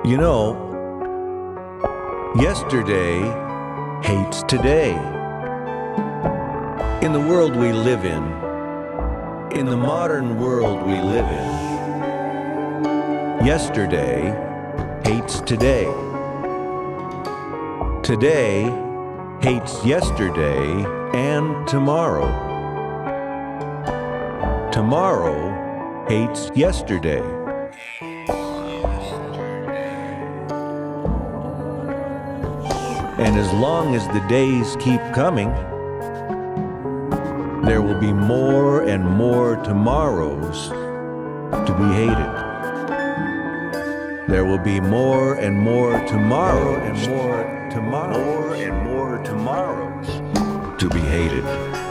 You know, yesterday hates today. In the world we live in the modern world we live in, yesterday hates today. Today hates yesterday and tomorrow. Tomorrow hates yesterday. And as long as the days keep coming, there will be more and more tomorrows to be hated. There will be more and more tomorrows, more and more tomorrows to be hated.